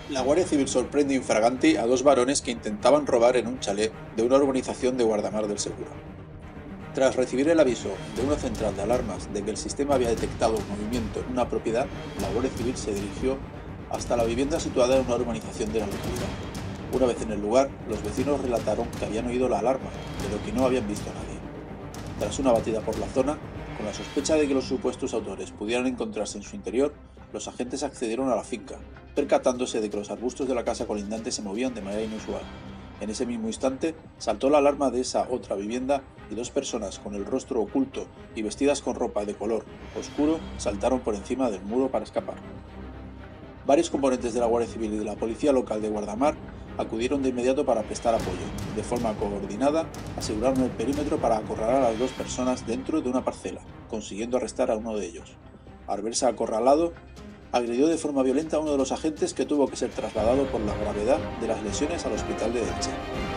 La Guardia Civil sorprende infraganti a dos varones que intentaban robar en un chalet de una urbanización de Guardamar del Segura. Tras recibir el aviso de una central de alarmas de que el sistema había detectado un movimiento en una propiedad, la Guardia Civil se dirigió hasta la vivienda situada en una urbanización de la localidad. Una vez en el lugar, los vecinos relataron que habían oído la alarma, pero que no habían visto a nadie. Tras una batida por la zona, con la sospecha de que los supuestos autores pudieran encontrarse en su interior, los agentes accedieron a la finca, percatándose de que los arbustos de la casa colindante se movían de manera inusual. En ese mismo instante, saltó la alarma de esa otra vivienda y dos personas con el rostro oculto y vestidas con ropa de color oscuro saltaron por encima del muro para escapar. Varios componentes de la Guardia Civil y de la Policía Local de Guardamar acudieron de inmediato para prestar apoyo. De forma coordinada, aseguraron el perímetro para acorralar a las dos personas dentro de una parcela, consiguiendo arrestar a uno de ellos. Al verse acorralado, agredió de forma violenta a uno de los agentes, que tuvo que ser trasladado por la gravedad de las lesiones al hospital de Elche.